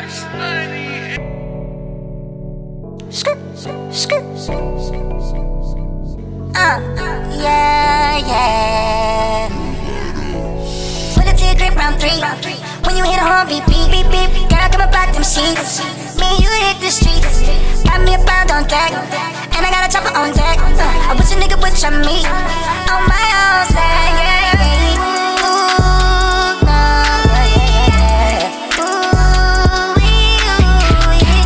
Yeah, yeah. Pull up to your crib round 3. When you hit a home, beep, beep, beep, beep. Girl, come about them sheets. Me and you hit the streets. Got me a pound on deck, and I got a chopper on deck. I wish a nigga would try me on my own side, yeah, yeah. Ooh, no, yeah, yeah. Ooh, yeah.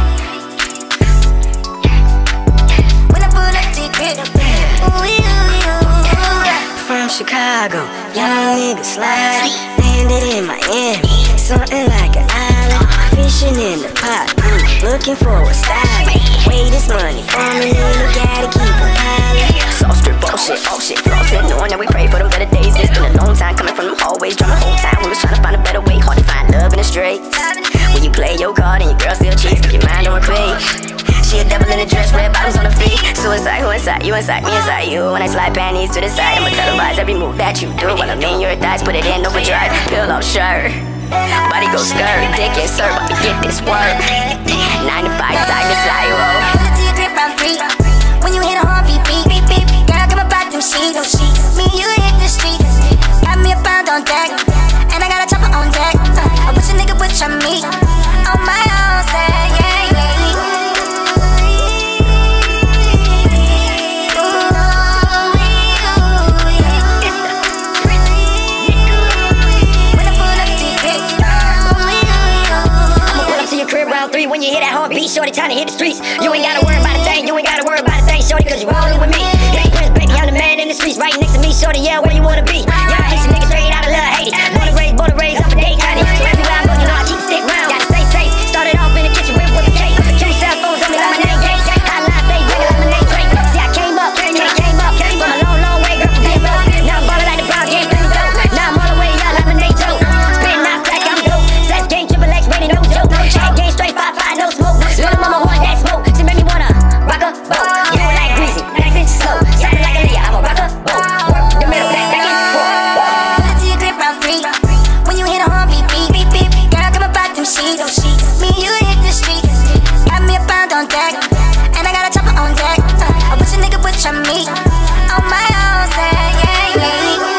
When I pull up to your crib, ooh, yeah. From Chicago, young nigga slide. Landed in Miami, something like an island. Fishing in the pot, looking for a style. Way this money coming in, you gotta keep on piling. Soft strip bullshit, flossing, knowing that we pray for them better days. It's been a long time coming from them hallways, drumming the whole time. We was trying to find a better way, hard to find love in the streets. When you play your card and your girl still cheats, keep your mind on repeat. She a devil in a dress, red bottoms on her feet. Suicide, who inside? You inside, me inside you. When I slide panties to the side, I'ma televise every move that you do. While I'm in your thighs, put it in overdrive. Peel off shirt, body go skirt, dick insert, about to get this work. 9 to 5, time to slide, roll. Pull up to your crib round 3. When you hit a home, beep, beep, beep, beep. Girl, come about them sheets. Me and you hit the streets. Got me a pound on deck, and I got a chopper on deck. I wish a nigga would try me on my own side, yeah, yeah. When you hear that heartbeat, shorty, time to hit the streets. You ain't gotta worry about a thing, you ain't gotta worry about a thing, shorty, cause you rollin' with me. Hey, Prince, baby, I'm the man in the streets, right next to me, shorty, yeah, where you wanna be? Yeah, I hate some niggas straight out of love, hate it. Born and raised up in Dade County. So everywhere I go, you know I keep stick round. Gotta stay safe, started off in the kitchen with a cake. 2 cell phones on me like my name Gates. Hotline, stay ringing like my name Drake. See, I came up from a long, long way, girl, from being broke. Now I'm ballin' like the Brown game, plenty dope. Now I'm all the way out like my name Joe. Spittin' out crack, I'm dope. Sex game, triple X, rating, no joke. Chat game, straight 5-5, no smoke. Little mama want that smoke. She made me wanna rock a boat. Do it like greasy, nice and slow. Something like a Leah, I'ma rock a boat. Work the middle, back and forth. Pull up to your crib round 3. When you hit a home, beep, beep, beep, beep. Girl, come about them sheets. Me and you hit the streets. Got me a pound on deck, and I got a chopper on deck. I wish a nigga would try me on my own side, yeah, yeah.